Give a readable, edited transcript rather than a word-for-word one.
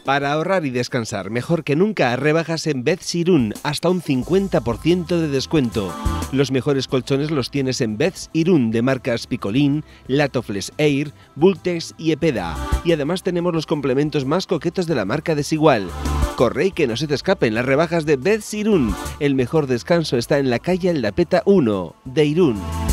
Para ahorrar y descansar mejor que nunca, rebajas en Beds Irún, hasta un 50% de descuento. Los mejores colchones los tienes en Beds Irún, de marcas Picolín, Latoflex Air, Bultex y Epeda. Y además tenemos los complementos más coquetos de la marca Desigual. Corre y que no se te escapen las rebajas de Beds Irún. El mejor descanso está en la calle Aldapeta 1 de Irún.